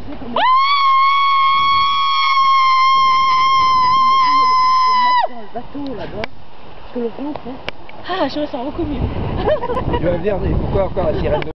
sais comment... dans le bateau là-bas, parce que le ventre, hein. Ah, je me sens beaucoup mieux. Tu vas venir, pourquoi encore la sirène?